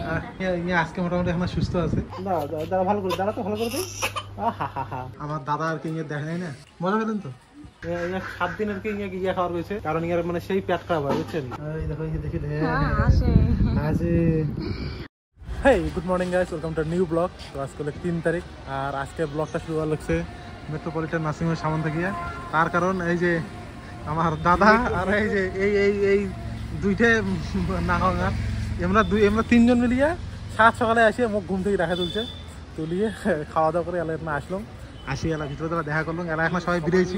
আজকে মোটামুটি এখন সুস্থ আছে। দাঁড়া ভালো করে, দাঁড়া তো ভালো করে দেয়। আমার দাদা আর কি দেখে নাই না, মজা পেলেন তো। 7 দিন আর কি ইয়ে খাওয়ার হয়েছে, কারণ ইয়ার মানে সেই পেট খারাপ হয় বুঝছেন। দেখি hey good morning guys, welcome to new blog. তো আজকে 3 তারিখ, আর আজকে ব্লগটা শুরু হওয়া লাগছে মেট্রোপলিটন নার্সিংহোমের সামনে থেকে। তার কারণ এই যে আমার দাদা আর এই যে এই দুইটে নাঙ্গা, আমরা 3 জন মিলিয়ে সকালে আসে মুখ ঘুম থেকে দেখা তুলিয়ে খাওয়া দাওয়া করে এলা আসলাম। এলা ভিতরে তারা দেখা করলাম। এলা এখন সবাই বেরিয়েছি,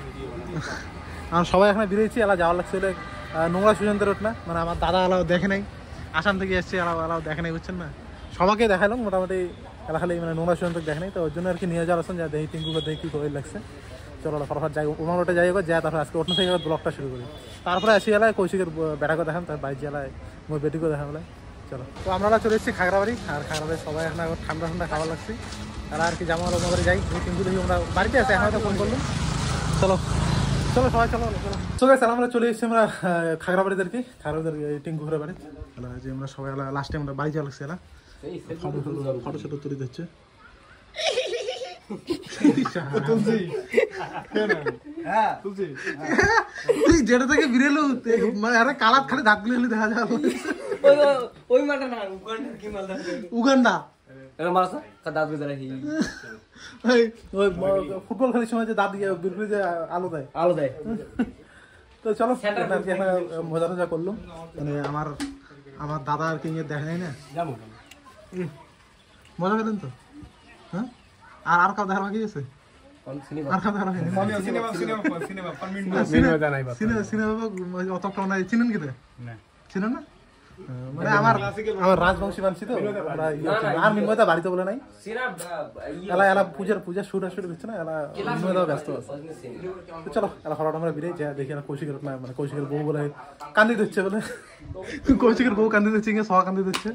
এলা যাওয়ার লাগছে নোংরা সুশান্ত রোড না, মানে আমার দাদা এলাও দেখে নাই, আসাম থেকে এসছে, এলাও দেখে নাই বুঝছেন না। সবাইকে দেখালাম মোটামুটি, এলা খালি মানে নোংরা সুশান্ত দেখে নাই, তো ওর জন্য আর কি নিয়ে যাওয়ার আসুন যা দেখি টিঙ্কুকে দেখি কী করে লাগছে। চলো ফটাফট যাই, ওটা যাই হোক যা, তারপর আজকে ওটা থেকে ব্লগটা শুরু করি। তারপরে আসি এলায় কৌশিকের বেটাকে দেখাম, তার বাইক এলায় মোর বেটিকেও দেখা বলে। চলো, তো আমরা চলে এসেছি খাগড়াবাড়ি, আর খাগড়াবাড়ি সবাই এখন ঠান্ডা খাবার লাগছি। তারা আর কি জামা আমাদের যাই, কিন্তু দেখি আমরা বাড়িতে আছে, এখন ফোন করলাম। চলো সবাই চলো আমরা চলে এসেছি আমরা খাগড়াবাড়িতে আর কি, খাগড়াবাড়ির টিঙ্কু ঘুরে বাড়ি। যে আমরা সবাই লাস্ট টাইম আমরা বাড়ি যাওয়া লাগছে, এলা ফটো তুলে দিচ্ছে। যেটা থেকে বিরেলো মানে কালার খালি দাঁত গুলো দেখা যায়। উগান্ডা ফুটবল খেলার সময় যে দাঁত বিরকুলি যে আলো দেয়। তো চলো মজা টজা করলাম, মানে আমার দাদা আর কি দেখে নাই না, মজা পেলেন তো। হ্যাঁ, আর কাউ দেখার বাকি আছে? চিনেন কি? চিনেন না? মানে আমার রাজবংশী মানছি তো, আর মিনময়দা বাড়িতে বলে নাই। এলা পূজার শুট দিচ্ছে না, এলা মিনময়দা ব্যস্ত আছে। চলো এলা হঠাৎ আমরা বিরে যা দেখি কৌশিকের মানে কৌশিকের বউ বলে কান্দি দিচ্ছে, বলে কৌশিকের বউ কান্দি দিচ্ছে, সবা কান্দি দিচ্ছে।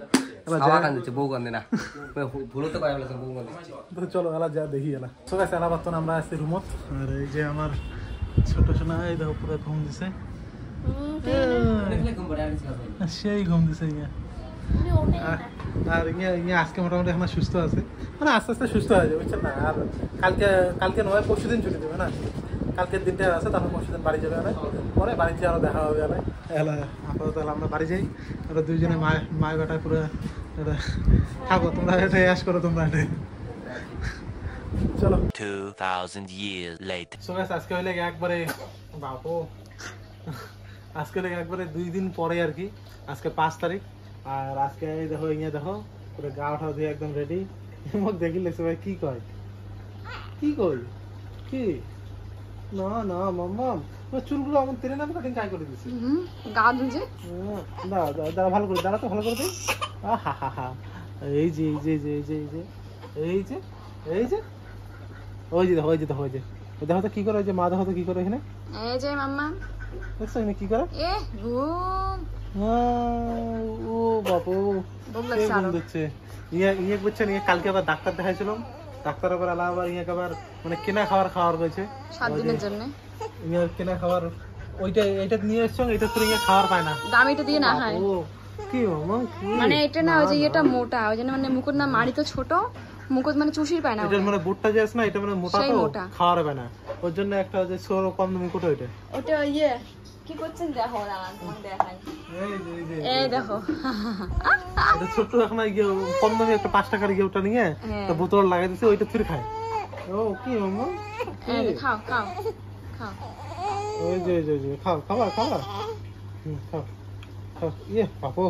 চলো এলা যা দেখি। এলা সবাই এলা বার্তন আমরা আসছি রুমত, আর এই যে আমার ছোট সোনা এই দেখো পুরো ঘুম দিছে, সেই ঘুম দিছে। আর আজকে মোটামুটি এখন সুস্থ আছে, মানে আস্তে আস্তে সুস্থ হয়ে যাবে বুঝছেন না। আর কালকে নয় পরশু দিন ছুটি দেবে না, কালকের দিনটা আছে, তারপর পরশু দিন বাড়ি যাবে। পরে বাড়িতে আরো দেখা হবে। এলা আপাতত আমরা বাড়ি যাই, ওরা দুইজনে মায় বেটায় পুরো থাকো, তোমরা এটা অ্যাশ করো, তোমরা এটা। চলো 2000 years later। সো গাইস আজকে হইলে একবারে বাপো, আজকে একবারে 2 দিন পরে আর কি, আজকে 5 তারিখ। আর আজকে দেখো পুরো গা ওঠা দিয়ে একদম রেডি। মোক দেখিলে সবাই কি কয় কি না মাম্মা চুলগুলো আমার তেলে না কাটিং কাই করে দিছি, গা ধুজে। দাঁড়া ভালো করে, দাঁড়া তো ভালো করে দেই। এই যে ওই যে দেখো তো কি করে, ওই যে মা দেখো তো কি করে এখানে, এই যে মাম্মা দেখছো এখানে কি করে। ঘুম ও বাপু দিচ্ছে বুঝছেন। কালকে আবার ডাক্তার দেখাইছিলাম, ডাক্তার আবার আবার আবার মানে কেনা খাওয়ার হয়েছে 7 দিনের জন্য। কেনা খাবার এইটা নিয়ে এসছো, এটা তো খাওয়ার পায় না, দামিটা দিয়ে না হয়। কি মানে এটা না, ওই যে এটা মোটা, ওই জন্য মানে মুকুট না মাড়ি তো ছোট, মুকুট মানে চুষির পায় না, এটা মানে বুটটা যে আছে না, এটা মানে মোটা তো খাওয়ার পায় না, ওর জন্য একটা যে ছোট কম মুকুট ওটা কি করছেন দেখো, দেখাই এই দেখো এটা ছোট এখন কম দামি একটা 5 টাকার ওটা নিয়ে বোতল লাগাই দিচ্ছে, ওইটা ফিরে খায়। ও কি মাম্মা, খাও ওই যে খাবার খাও বাপু,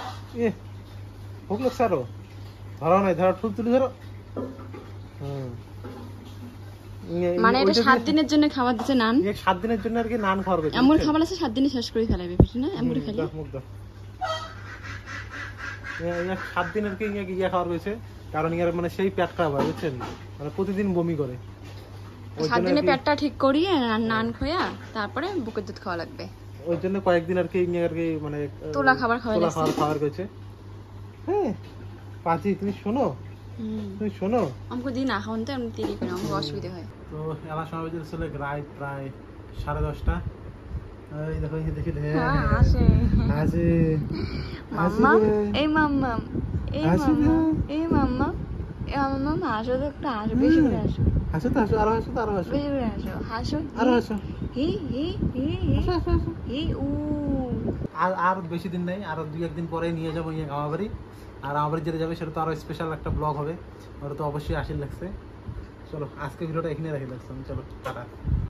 ভোগ লাগছে আরো, ধরো নাই, ধরো তুলি ধরো। মানে এটা 7 দিনের জন্য খাবার দিতে, নান 7 দিনের জন্য আর কি নান খাওয়ার কথা। এমন খাবার আছে 7 দিনে শেষ করে ফেলাবে না, এমন খেলে 7 দিন আর কি খাওয়ার হয়েছে, কারণ মানে সেই পেট খারাপ হয় বুঝছেন, মানে প্রতিদিন বমি করে। 7 দিনে পেটটা ঠিক করিয়ে নান খোয়া, তারপরে বুকের দুধ খাওয়া লাগবে। ওই জন্য কয়েকদিন আর কি মানে তোলা খাবার খাওয়ার হয়েছে। হ্যাঁ পাঁচি, তুমি শোনো আমাকে দিন না খাওয়ান তো এমনি দেরি করে, আমাকে অসুবিধা হয়। তো এলা সময় চলে রাত প্রায় 10:30। এই দেখো দেখি আসে মাম্মা, এই মাম্মা এই হাসো মাম্মা না। এই মাম্মা মাম্মা হাসো তো একটু হাসো বেশি করে হাসো হাসো তো, হাসো, আরো হাসো তো, আরো হাসো, বেশি করে হাসো হাসো আরো হাসো, হি হি হি হাসো, হাসো, হাসো। হি উ আর বেশি দিন নেই, আরো 2-1 দিন পরে নিয়ে যাবো আমার বাড়ি। আর আমার বাড়ি যেটা যাবে সেটা তো আরো স্পেশাল একটা ব্লগ হবে, ওটা তো অবশ্যই আসির লাগছে। চলো আজকে ভিডিওটা এখানে রেখে লাগছে, চলো টাটা।